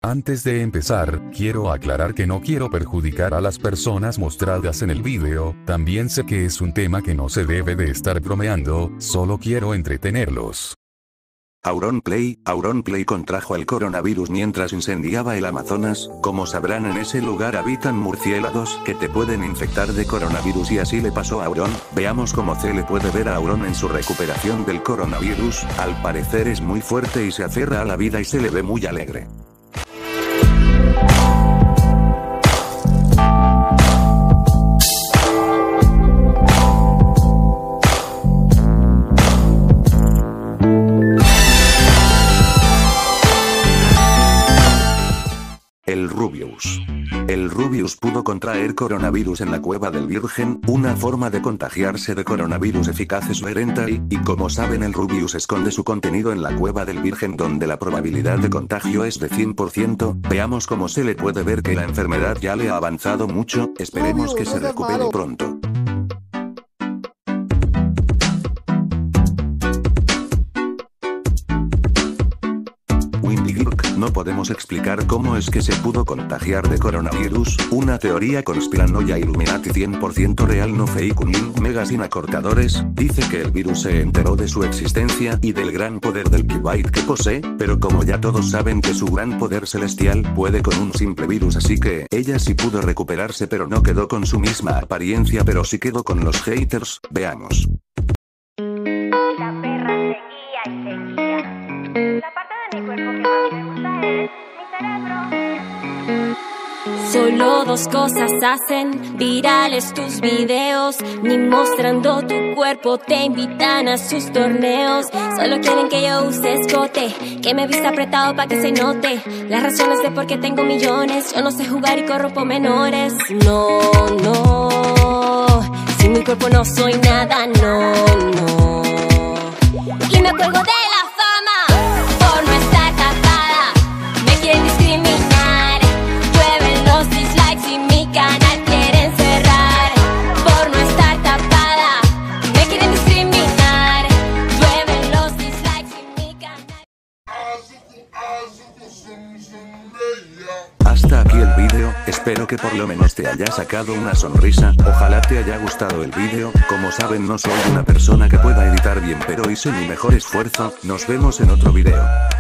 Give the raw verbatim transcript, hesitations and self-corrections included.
Antes de empezar, quiero aclarar que no quiero perjudicar a las personas mostradas en el video, también sé que es un tema que no se debe de estar bromeando, solo quiero entretenerlos. Auronplay, Auronplay contrajo el coronavirus mientras incendiaba el Amazonas. Como sabrán, en ese lugar habitan murciélagos que te pueden infectar de coronavirus y así le pasó a Auron. Veamos cómo se le puede ver a Auron en su recuperación del coronavirus. Al parecer es muy fuerte y se aferra a la vida y se le ve muy alegre. El Rubius. El Rubius pudo contraer coronavirus en la cueva del Virgen, una forma de contagiarse de coronavirus eficaz es Hereditary, y como saben el Rubius esconde su contenido en la cueva del Virgen donde la probabilidad de contagio es de cien por ciento, veamos cómo se le puede ver que la enfermedad ya le ha avanzado mucho, esperemos que se recupere pronto. No podemos explicar cómo es que se pudo contagiar de coronavirus, una teoría conspiranoia Illuminati cien por ciento real no fake un link mega sin acortadores, dice que el virus se enteró de su existencia y del gran poder del Keybyte que posee, pero como ya todos saben que su gran poder celestial puede con un simple virus así que ella sí pudo recuperarse pero no quedó con su misma apariencia pero sí quedó con los haters, veamos. La perra seguía y seguía. La parte de mi cuerpo que más me gusta es mi cerebro. Solo dos cosas hacen virales tus videos, ni mostrando tu cuerpo te invitan a sus torneos. Solo quieren que yo use escote, que me vista apretado pa' que se note. Las razones de por qué tengo millones, yo no sé jugar y corrompo menores. No, no, sin mi cuerpo no soy nada, no, no. Y me cuelgo de la fama por no estar tapada, me quieren discriminar, llueven los dislikes y mi canal quieren cerrar. Por no estar tapada, me quieren discriminar, llueven los dislikes y mi canal. Hasta aquí el vídeo, espero que por lo menos te haya sacado una sonrisa, ojalá te haya gustado el vídeo, como saben no soy una persona que pueda editar bien pero hice mi mejor esfuerzo, nos vemos en otro vídeo.